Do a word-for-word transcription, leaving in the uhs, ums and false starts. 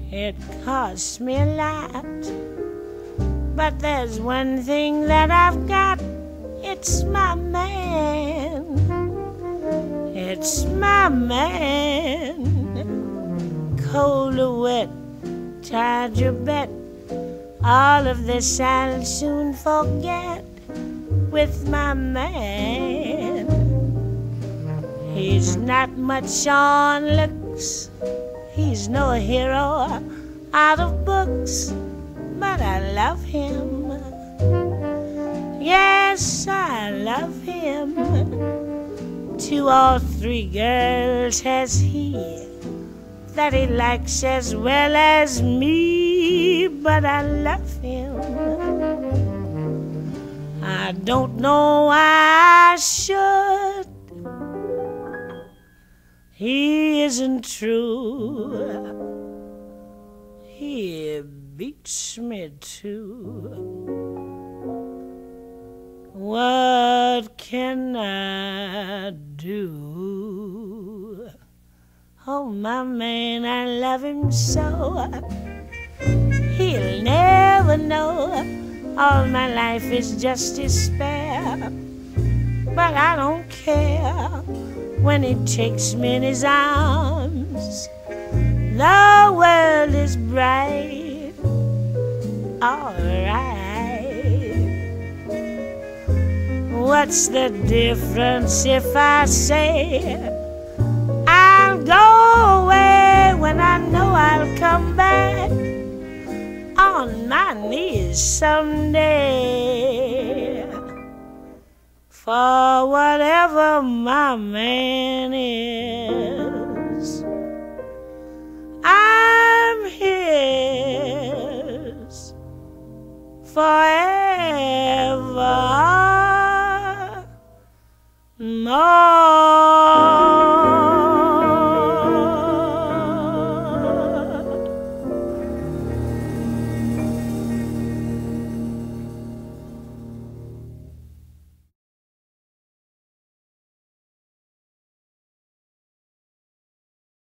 It costs me a lot, but there's one thing that I've got. It's my man. It's my man. Cold or wet, tied your bet. All of this I'll soon forget with my man. He's not much on looks, he's no hero out of books, but I love him. Yes, I love him. Two or three girls has he that he likes as well as me, but I love him. I don't know why I should. He isn't true. He beats me too. What can I do? Oh, my man, I love him so. He'll never know all my life is just despair. But I don't care when he takes me in his arms. The world is bright, all right. What's the difference if I say I'll go away when I know I'll come back on my knees someday? For whatever my man is, I'm his forever.